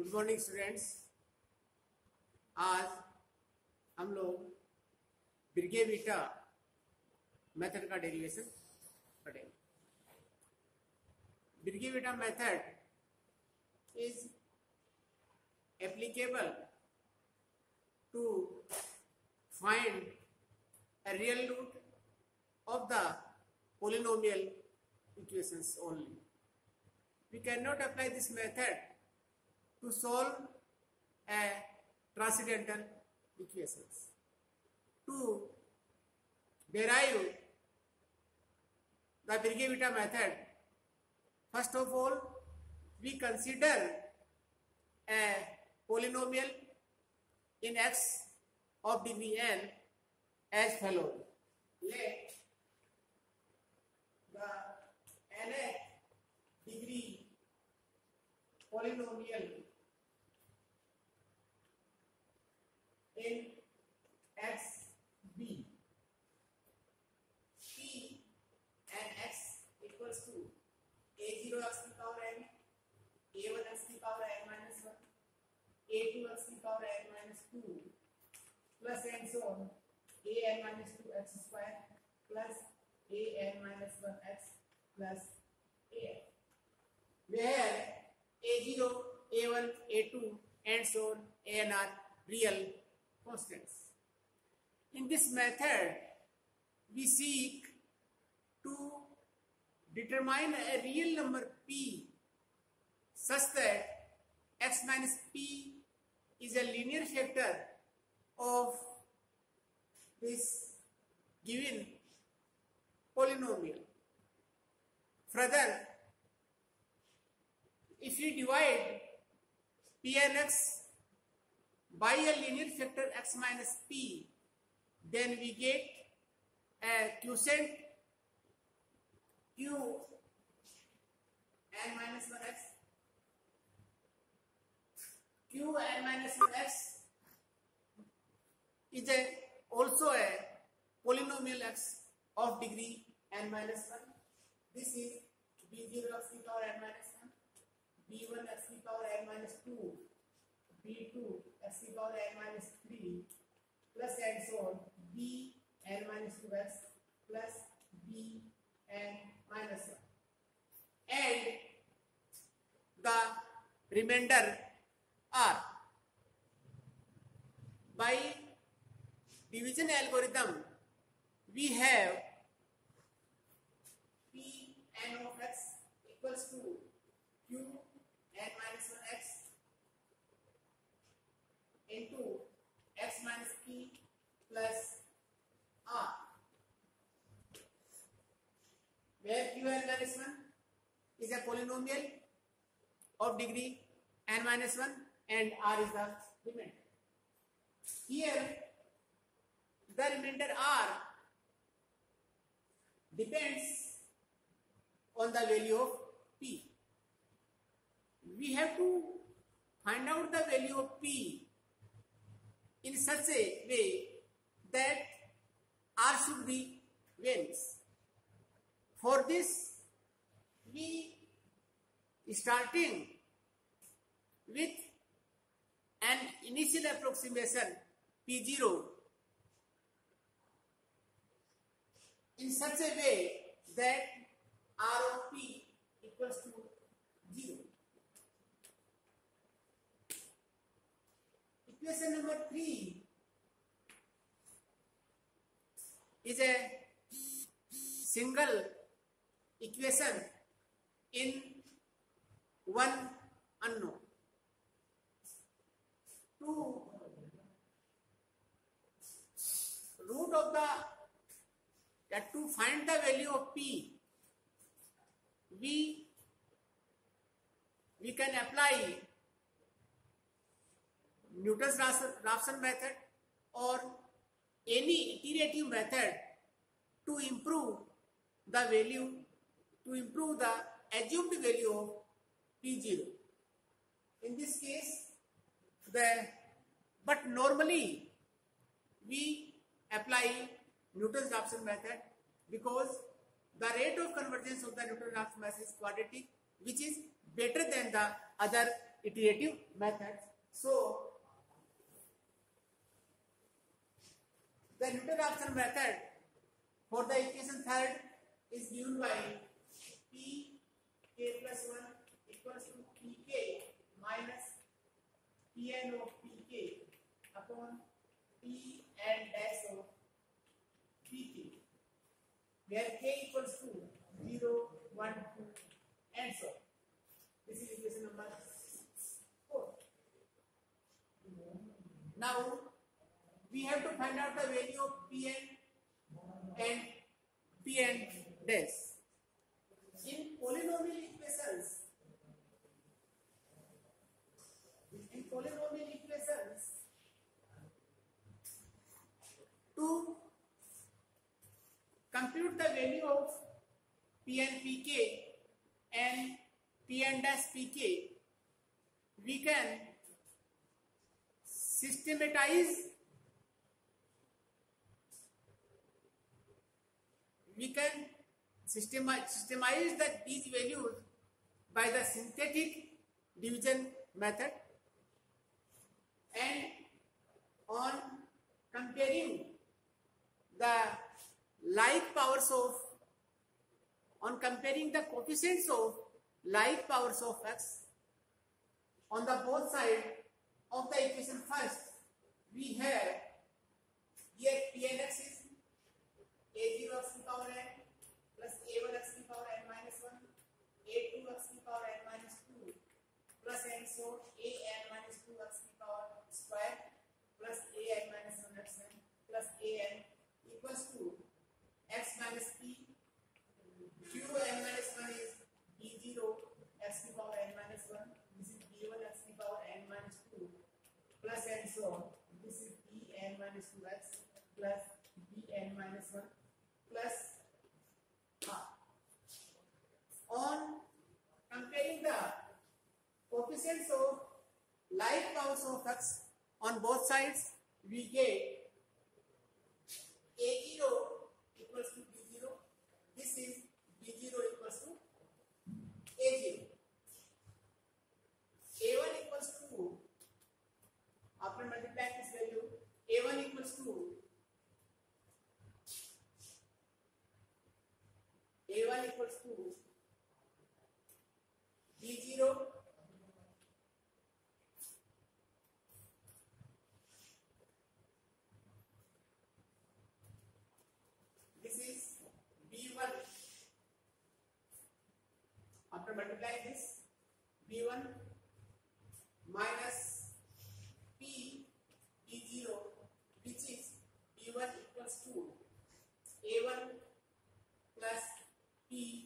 Good morning students. आज हम लोग बिर्गे बीटा मेथड का डेरिवेशन पढ़ेंगे। Birge Vieta method is applicable to find a real root of the polynomial equations only. We cannot apply this method to solve a transcendental equations. To derive the Birge Beta method, first of all, we consider a polynomial in x of degree n as follows. Let the nth degree polynomial in x b p and x equals to a0 x की power n, a1 x की power n minus 1, a2 x की power n minus 2 plus and so on an minus 2 x square plus an minus 1 x plus an, where a0, a1, a2 and so on an are real constants. In this method, we seek to determine a real number p such that x minus p is a linear factor of this given polynomial. Further, if we divide p and x by a linear factor x minus p, then we get a quotient q n minus 1x. q n minus 1x is also a polynomial x of degree n minus 1. This is b0 x to the power n minus 1, b1 x to the power n minus 2, b2 x to the power n minus 3 plus and so on b n minus 2x plus b n minus 1, and the remainder are. By division algorithm, we have p n of x equals to q n minus 1x into x minus p plus r, where q n minus 1 is a polynomial of degree n minus 1 and r is the remainder. Here the remainder r depends on the value of p. We have to find out the value of p in such a way that r should be values. For this, we starting with an initial approximation p0 in such a way that r of p equals to 0. Equation number 3 is a single equation in one unknown. To root of to find the value of p, we can apply Newton's Raphson method or any iterative method to improve the value, to improve the assumed value of p0. In this case, but normally we apply Newton's Raphson method because the rate of convergence of the Newton's Raphson method is quadratic, which is better than the other iterative methods. So the Newton-Raphson method for the equation third is given by Pk plus 1 equals to Pk minus Pn of Pk upon Pn dash of Pk, where k equals to 0, 1, 2 and so on. This is equation number 4. Now we have to find out the value of Pn and Pn dash. In polynomial equations, to compute the value of Pn Pk and Pn dash Pk, we can systematize these values by the synthetic division method, and on comparing the coefficients of like powers of x on the both sides of the equation first, we have here Pnx is a0 x to the power n plus a1 x to the power n minus 1, a2 x to the power n minus 2 plus n, so an minus 2 x to the power square plus an minus 1 xn plus an equals to x minus p. Qn minus 1 is b0 x to the power n minus 1. This is b1 x to the power n minus 2 plus n, so on. This is bn minus 2x plus bn minus 1 plus r. On comparing the coefficients of like powers of x on both sides, we get a0 equals to b0. This is b0 equals to a0. a1 equals to, after multiplying this value, a1 equals to b0 this is b1. After multiplying this, b1 minus b0, which is b1 equals to a1 plus b0.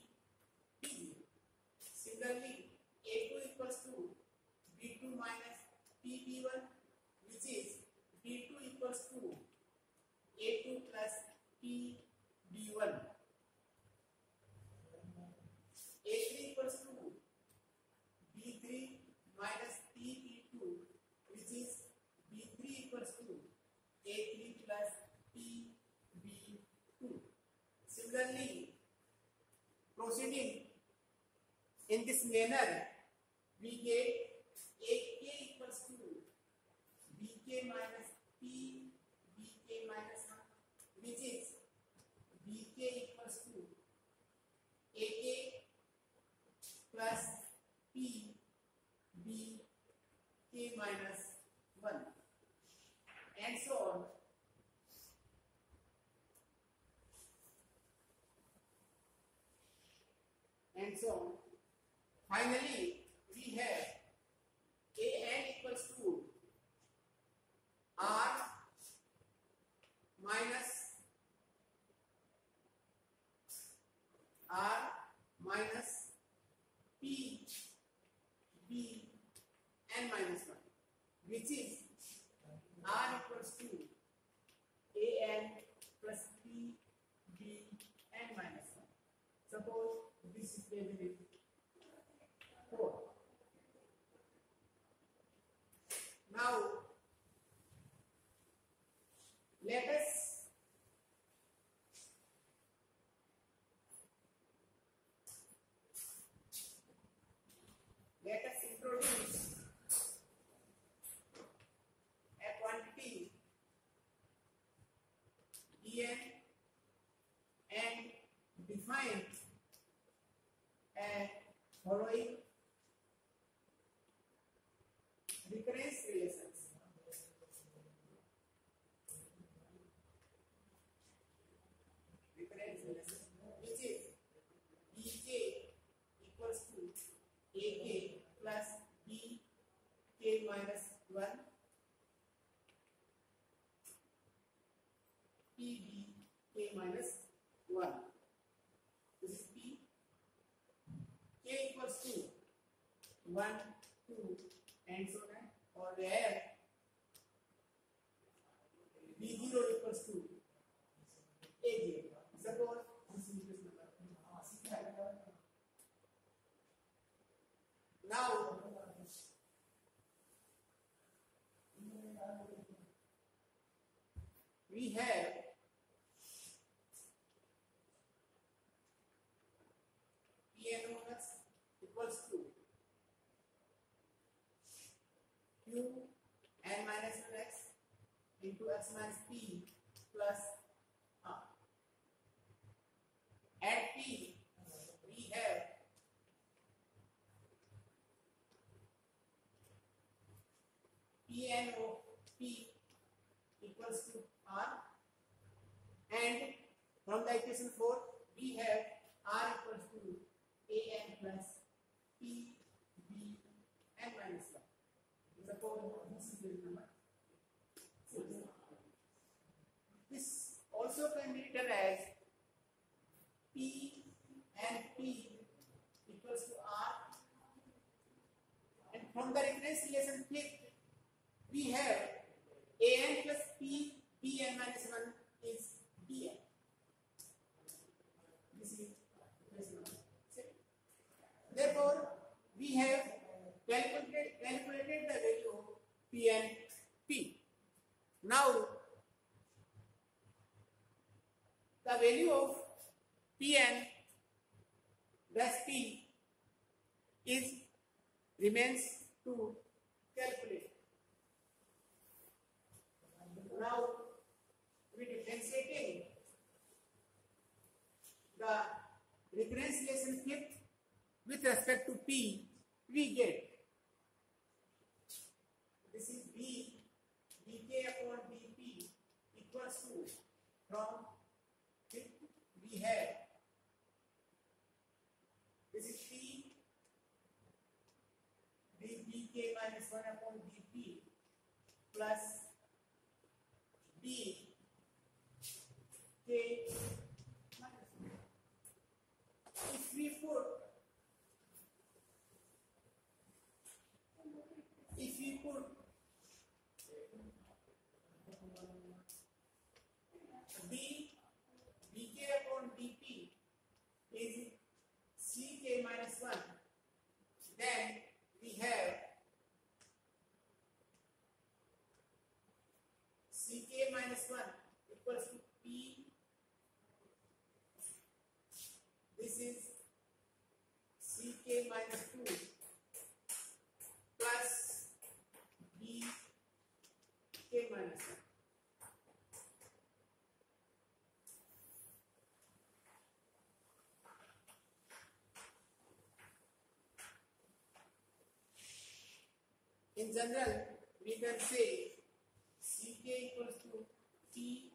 Similarly, a2 equals to b2 minus b1, which is b2 equals to a2 plus b1. a3 equals to b3 minus b2, which is b3 equals to a3 plus b2. Similarly, proceeding in this manner, we get ak equals to bk minus bk minus 1, which is bk equals to ak plus bk minus 1 and so on. And so on. Finally, we have an equals to r minus p b n minus 1, which is r equals to an plus p b n minus 1. Suppose this is the 4. Now let us following recurrence relations. Recurrence relations, which is bj equals to ak plus bk minus 1 pbk minus 1. This is p. K equals to 1, 2 and so on, or where b0 equals to a0. Suppose this is this number. Now we have Pn of x equals to q n minus 1x into x minus p plus r. At p we have Pn of p equals to r, and from the equation 4 we have r equals to an plus p b n minus 1. Suppose this is the number 6. This also can be written as p and p equals to r, and from the recurrence relation fifth we have an plus p bn minus 1 is bn. This is equation number 6. Therefore we have calculated the value of p and p. Now the value of p and dash p is remains to calculate. Now we differentiating the recurrence relation fifth with respect to p, we get this is b dk upon dp equals to, from fifth we have this is p dk minus 1 upon dp plus b k minus 1. If we put d dk upon dp is ck minus 1, then we have ck minus 1 equals to p, this is ck minus 2 plus bk minus 1. In general, we can say ck equals to t